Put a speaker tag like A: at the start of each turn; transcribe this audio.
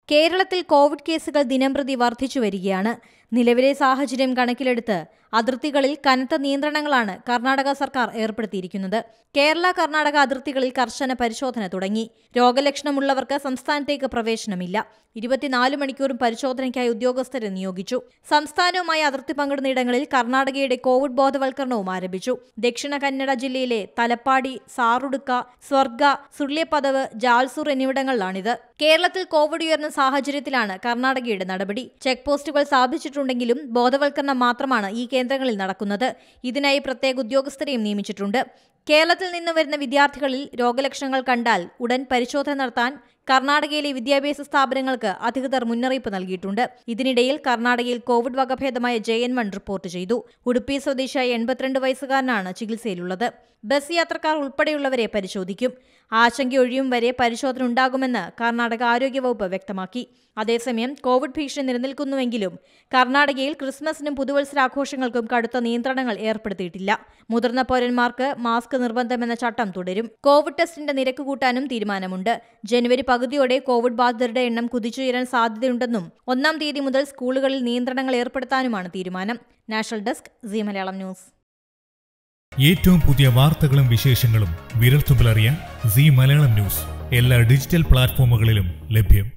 A: കേരളത്തിൽ കോവിഡ് കേസുകൾ ദിനംപ്രതി വർദ്ധിച്ചു വരികയാണ്. നിലവിലെ സാഹചര്യം കണക്കിലെടുത്ത് അതിർത്തികളിൽ കനത്ത നിയന്ത്രണങ്ങളാണ് കർണാടക സർക്കാർ ഏർപ്പെടുത്തിയിരിക്കുന്നത്. കേരള കർണാടക അതിർത്തികളിൽ കർശന പരിശോധന തുടങ്ങി. രോഗലക്ഷണമുള്ളവർക്ക് സംസ്ഥാനത്തേക്ക് പ്രവേശനമില്ല. 24 മണിക്കൂറും പരിശോധനയ്ക്കായി ഉദ്യോഗസ്ഥരെ നിയോഗിച്ചു. സംസ്ഥാനവുമായി അതിർത്തി പങ്കിടുന്ന ഇടങ്ങളിൽ കർണാടകയുടെ കോവിഡ് ബോധവൽക്കരണവും ആരംഭിച്ചു. ദക്ഷിണ കന്നഡ ജില്ലയിലെ തലപ്പാടി, സാറുടുക്ക, സ്വർഗ, സുള്യപദവ്, ജാൽസൂർ എന്നിവിടങ്ങളിലാണിത്. കേരളത്തിൽ കോവിഡ് ഉയർന്ന സാഹചര്യത്തിലാണ് കർണാടകയുടെ നടപടി. ചെക്ക് പോസ്റ്റുകൾ സ്ഥാപിച്ചിട്ടുണ്ടെങ്കിലും ബോധവൽക്കരണം മാത്രമാണ് ഈ കേന്ദ്രങ്ങളിൽ നടക്കുന്നത്. ഇതിനായി പ്രത്യേക ഉദ്യോഗസ്ഥരെയും നിയമിച്ചിട്ടുണ്ട്. കേരളത്തിൽ നിന്ന് വരുന്ന വിദ്യാർത്ഥികളിൽ രോഗലക്ഷണങ്ങൾ കണ്ടാൽ ഉടൻ പരിശോധന നടത്താൻ കർണാടകയിലെ വിദ്യാഭ്യാസ സ്ഥാപനങ്ങൾക്ക് അധികൃതർ മുന്നറിയിപ്പ് നൽകിയിട്ടുണ്ട്. ഇതിനിടയിൽ കർണാടകയിൽ കോവിഡ് വകഭേദമായ JN1 റിപ്പോർട്ട് ചെയ്തു. ഉടുപ്പി സ്വദേശിയായ 82 വയസ്സുകാരനാണ് ചികിത്സയിലുള്ളത്. ബസ് യാത്രക്കാർ ഉൾപ്പെടെയുള്ളവരെ പരിശോധിക്കും. ആശങ്കയൊഴിയും വരെ പരിശോധന ഉണ്ടാകുമെന്ന് കർണാടക ആരോഗ്യവകുപ്പ് വ്യക്തമാക്കി. അതേസമയം കോവിഡ് ഭീഷണി നിലനിൽക്കുന്നുവെങ്കിലും കർണാടകയിൽ ക്രിസ്മസിനും പുതുവത്സരാഘോഷങ്ങൾക്കും കടുത്ത നിയന്ത്രണങ്ങൾ ഏർപ്പെടുത്തിയിട്ടില്ല. മുതിർന്ന പൗരന്മാർക്ക് മാസ്ക് നിർബന്ധമെന്ന ചട്ടം തുടരും. കോവിഡ് ടെസ്റ്റിന്റെ നിരക്ക് കൂട്ടാനും തീരുമാനമുണ്ട്. ജനുവരി പകുതിയോടെ കോവിഡ് ബാധിതരുടെ എണ്ണം കുതിച്ചുയരാൻ സാധ്യതയുണ്ടെന്നും 1-ാം തീയതി മുതൽ സ്കൂളുകളിൽ നിയന്ത്രണങ്ങൾ ഏർപ്പെടുത്താനുമാണ് തീരുമാനം. National desk, Zee Malayalam news.
B: ഏറ്റവും പുതിയ വാർത്തകളും വിശേഷങ്ങളും വിരൽത്തുമ്പിലറിയാൻ സീ മലയാളം ന്യൂസ് എല്ലാ ഡിജിറ്റൽ പ്ലാറ്റ്ഫോമുകളിലും ലഭ്യം.